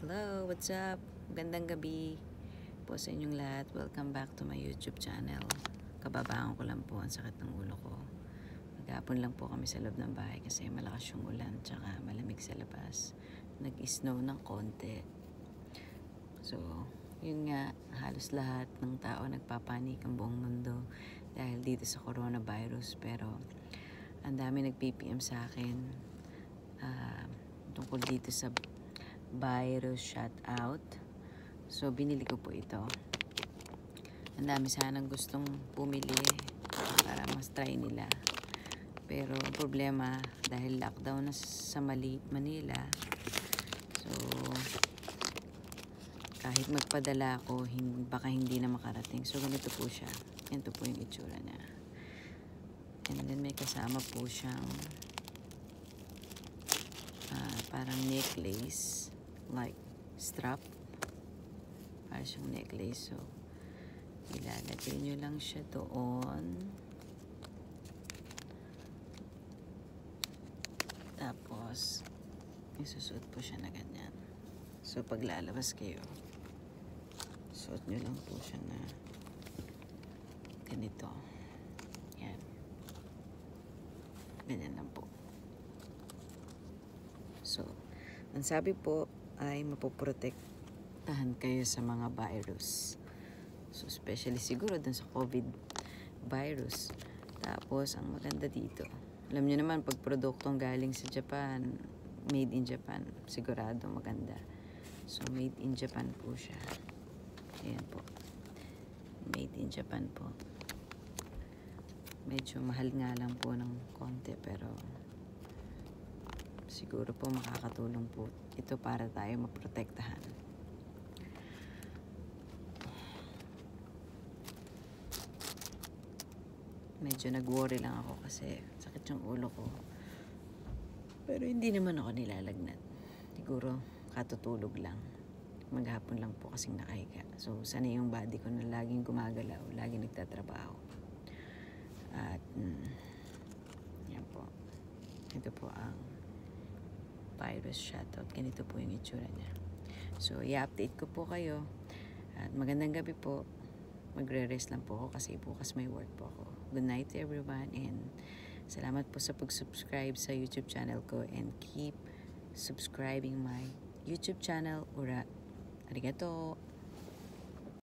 Hello, what's up? Gandang gabi po sa inyong lahat. Welcome back to my YouTube channel. Kababangon ko lang po, ang sakit ng ulo ko. Maghapon lang po kami sa loob ng bahay kasi malakas yung ulan tsaka malamig sa labas. Nag-snow ng konti. So, yun nga, halos lahat ng tao nagpapanik ang buong mundo dahil dito sa coronavirus. Pero, ang dami nag-PPM sa akin tungkol dito sa virus shutout. So, binili ko po ito. Ang dami sanang gustong pumili para mas try nila. Pero, ang problema, dahil lockdown na sa Manila, so, kahit magpadala ako, baka hindi na makarating. So, ganito po siya. Ito po yung itsura niya. And then, may kasama po siyang parang necklace, like strap. Parang siyang necklace. So, ilalagay nyo lang siya doon. Tapos, isusuot po siya na ganyan. So, pag lalabas kayo, suot nyo lang po siya na ganito. Yan. Ganyan lang po. So, ang sabi po ay mapoprotektahan kayo sa mga virus. So, especially siguro dun sa COVID virus. Tapos, ang maganda dito, alam nyo naman, pag produktong galing sa Japan, made in Japan, sigurado maganda. So, made in Japan po siya. Ayan po. Made in Japan po. Medyo mahal nga lang po ng konti, pero siguro po makakatulong po ito para tayo maprotektahan. Medyo nag-worry lang ako kasi sakit yung ulo ko. Pero hindi naman ako nilalagnat. Siguro katutulog lang. Maghapon lang po kasing nakahiga. So, sanay yung body ko na laging gumagalaw, laging nagtatrabaho. At, yan po. Ito po ang virus shutout. Ganito po yung itsura niya. So, i-update ko po kayo. At magandang gabi po. Magre-rest lang po ako kasi bukas may work po ako. Good night to everyone and salamat po sa pag-subscribe sa YouTube channel ko and keep subscribing my YouTube channel. Arigato!